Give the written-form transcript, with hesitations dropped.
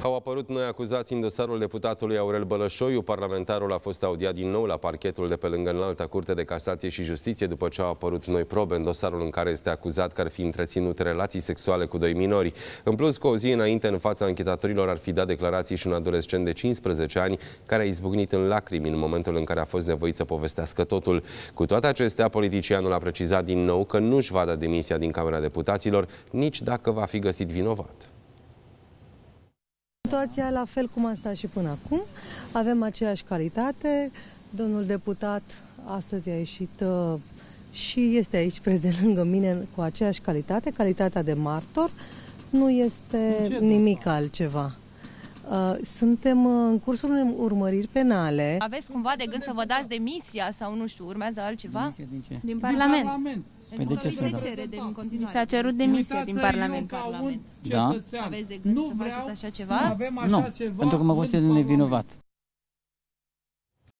Au apărut noi acuzații în dosarul deputatului Aurel Bălășoiu. Parlamentarul a fost audiat din nou la parchetul de pe lângă Înalta Curte de Casație și Justiție după ce au apărut noi probe în dosarul în care este acuzat că ar fi întreținut relații sexuale cu doi minori. În plus, cu o zi înainte, în fața anchetatorilor, ar fi dat declarații și un adolescent de 15 ani care a izbucnit în lacrimi în momentul în care a fost nevoit să povestească totul. Cu toate acestea, politicianul a precizat din nou că nu își va da demisia din Camera Deputaților, nici dacă va fi găsit vinovat. Situația la fel cum a stat și până acum. Avem aceeași calitate. Domnul deputat astăzi a ieșit și este aici prezent lângă mine cu aceeași calitate, calitatea de martor. Nu este nimic altceva. Suntem în cursul unei urmăriri penale. Aveți cumva de gând să vă dați demisia sau nu știu, urmează altceva? Demisia din ce? Din Parlament. Păi de ce să S-a cerut demisia din Parlament. Da? Aveți de gând să faceți așa ceva? Nu, pentru că mă consider nevinovat.